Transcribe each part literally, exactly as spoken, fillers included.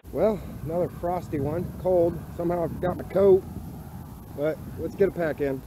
Well, another frosty one, cold. Somehow I've got my coat, but let's get a pack in.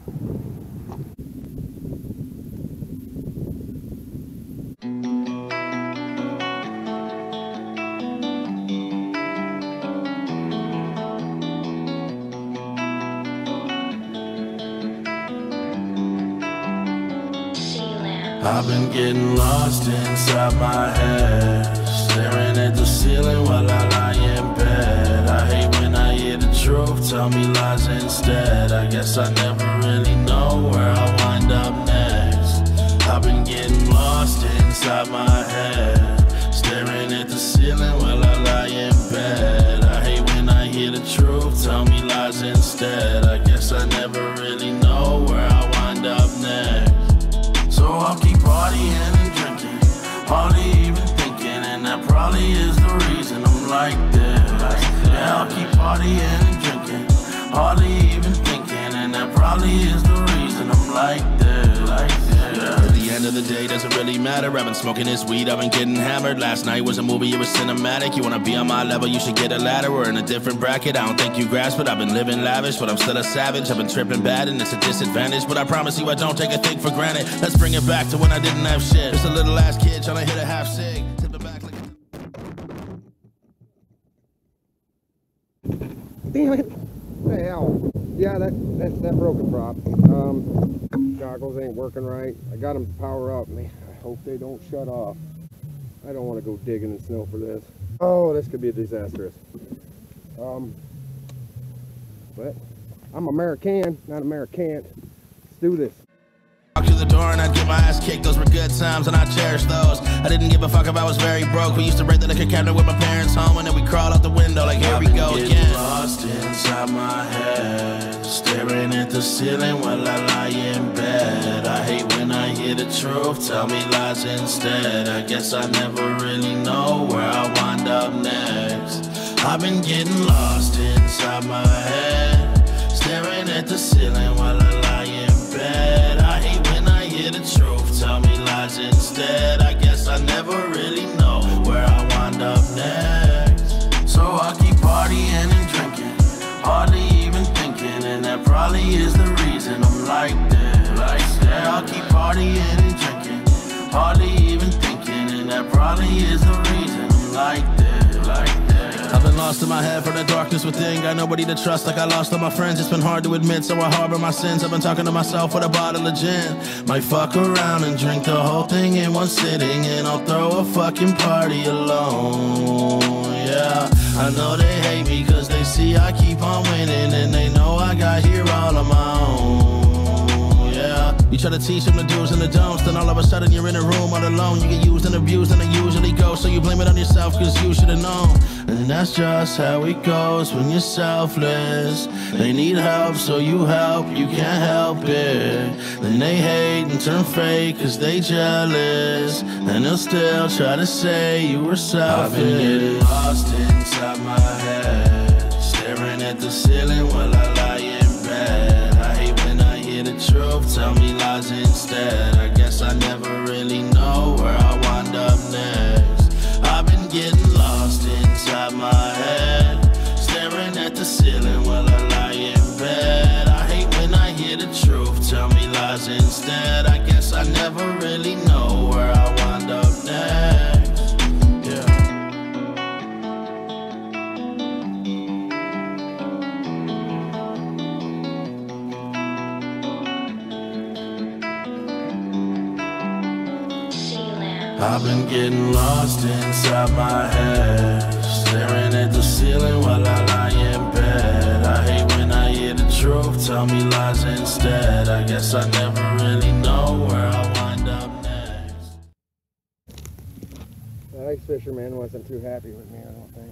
I've been getting lost inside my head, staring at the ceiling while I lie in bed. I hate when I hear the truth, tell me lies instead. I guess I never really know where I'll wind up next. I've been getting lost inside my head, staring at the ceiling while I lie in bed. I hate when I hear the truth, tell me lies instead. I guess I never really know where I'll wind up next. So I'll keep partying and drinking, hardly even thinking, and that probably is the reason I'm like this. Yeah, I'll keep partying and drinking, hardly even thinking, and that probably is the reason I'm like this. Like this. Yeah. At the end of the day, doesn't really matter. I've been smoking this weed, I've been getting hammered. Last night was a movie, it was cinematic. You wanna be on my level, you should get a ladder. We're in a different bracket, I don't think you grasp it. I've been living lavish, but I'm still a savage. I've been tripping bad and it's a disadvantage, but I promise you I don't take a thing for granted. Let's bring it back to when I didn't have shit. Just a little ass kid trying to hit a half cig. Tipping back like Damn it! What the hell? Yeah, that, that, that broke a prop. Um, goggles ain't working right. I got them to power up. Man, I hope they don't shut off. I don't want to go digging in snow for this. Oh, this could be disastrous. Um, but I'm American, not American. Let's do this. Walk through the door and I'd get my ass kicked. Those were good times and I cherish those. I didn't give a fuck if I was very broke. We used to raid the liquor cabinet with my parents home, and then we crawled out the window like here we go again. Lost inside my head, staring at the ceiling while I lie in bed. I hate when I hear the truth, tell me lies instead. I guess I never really know where I'll wind up next. I've been getting lost inside my head, staring at the ceiling while I lie in bed. I hate when I hear the truth, tell me lies instead. I guess I never really know where I wind up next. So I keep partying and drinking, hardly even thinking, and that probably is the reason I'm like this. Like, yeah, I'll keep partying and drinking, hardly even thinking, and that probably is the reason I'm like this. Like this. I've been lost in my head from the darkness within. Got nobody to trust like I lost all my friends. It's been hard to admit, so I harbor my sins. I've been talking to myself with a bottle of gin. Might fuck around and drink the whole thing in one sitting, and I'll throw a fucking party alone. Yeah, I know they hate me cause they see I keep on winning, and they know I got here all on my own. Yeah, you try to teach them the do's and the don'ts, then all of a sudden you're in a room all alone. You get used and abused and it usually goes, so you blame it on yourself cause you should've known. And that's just how it goes when you're selfless. They need help so you help, you can't help it. Then they hate and turn fake cause they jealous, and they'll still try to say you were selfish. I've been getting lost inside my head, staring at the ceiling while I lie in bed. I hate when I hear the truth, tell me lies instead. I guess I never really know where I wind up next. I've been getting lost inside my head, staring at the ceiling while I lie in bed. I hate when I hear the truth, tell me lies instead. I guess I never really know where I wind up next. Yeah. I've been getting lost inside my head, staring at the ceiling while I lie in bed. I hate when I hear the truth, tell me lies instead. I guess I never really know where I wind up next. The ice fisherman wasn't too happy with me, I don't think.